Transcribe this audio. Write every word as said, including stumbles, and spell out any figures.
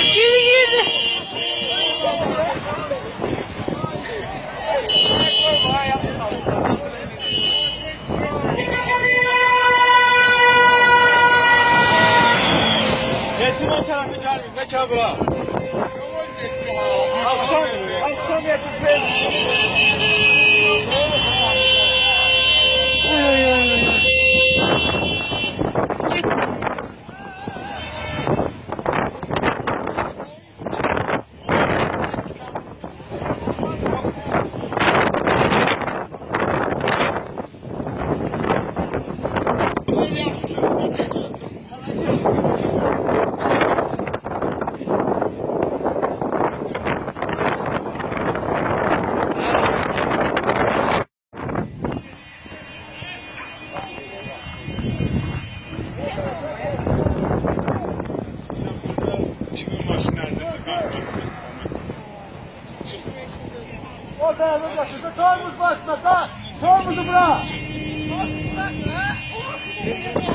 Geri girdi. Yetim o tarafı çağırın. Ne çabuk ha? Akşam, akşam yetim. O tarafın başında tormuz başında, tormuzu bırak.